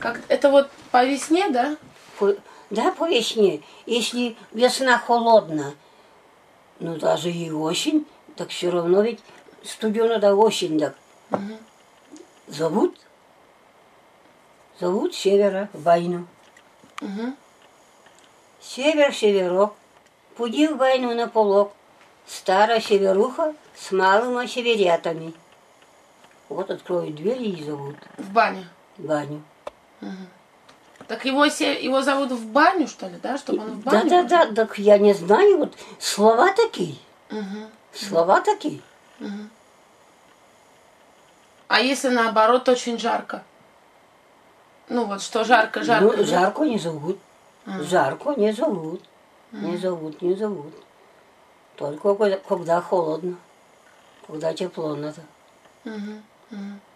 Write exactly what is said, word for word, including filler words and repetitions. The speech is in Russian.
Как это вот по весне, да? По, да, по весне. Если весна холодна, ну даже и осень, так все равно ведь студено да осень, так. Угу. Зовут, зовут севера в войну. Угу. Север, северок, пуди в войну на полок, старая северуха с малыми северятами. Вот откроют двери и зовут. В баню? В баню. Угу. Так его, его зовут в баню, что ли, да? Чтобы он в баню? Да, да, да, так я не знаю, вот слова такие. Угу. Слова такие. Угу. А если наоборот очень жарко? Ну вот что жарко, жарко. Ну, жарко не зовут. А. Жарко не зовут. А. Не зовут, не зовут. Только когда, когда холодно. Когда тепло надо. Угу. Угу.